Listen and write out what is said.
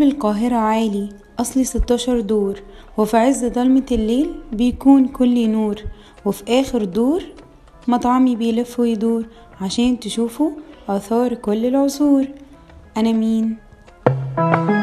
القاهرة عالي، أصلي 16 دور، وفي عز ضلمة الليل بيكون كلي نور، وفي آخر دور مطعمي بيلف ويدور عشان تشوفوا آثار كل العصور. أنا مين؟